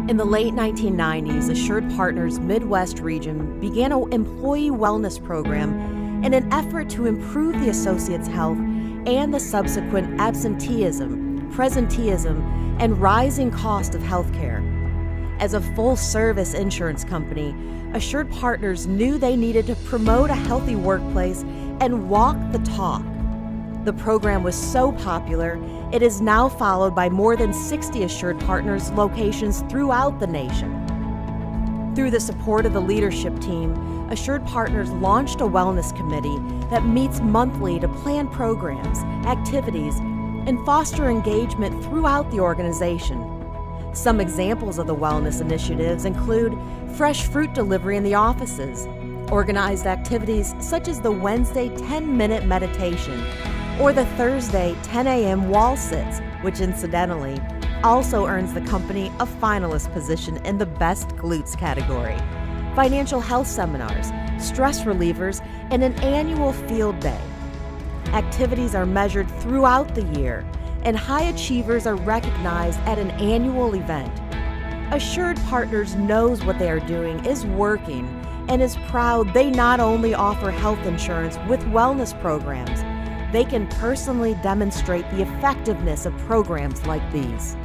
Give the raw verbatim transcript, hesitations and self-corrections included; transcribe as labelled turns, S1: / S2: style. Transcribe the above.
S1: In the late nineteen nineties, AssuredPartners Midwest region began an employee wellness program in an effort to improve the associates' health and the subsequent absenteeism, presenteeism, and rising cost of health care. As a full-service insurance company, AssuredPartners knew they needed to promote a healthy workplace and walk the talk. The program was so popular, it is now followed by more than sixty AssuredPartners locations throughout the nation. Through the support of the leadership team, AssuredPartners launched a wellness committee that meets monthly to plan programs, activities, and foster engagement throughout the organization. Some examples of the wellness initiatives include fresh fruit delivery in the offices, organized activities such as the Wednesday ten-minute meditation, or the Thursday ten a m wall sits, which incidentally also earns the company a finalist position in the Best Glutes category, financial health seminars, stress relievers, and an annual field day. Activities are measured throughout the year, and high achievers are recognized at an annual event. AssuredPartners knows what they are doing is working and is proud they not only offer health insurance with wellness programs, they can personally demonstrate the effectiveness of programs like these.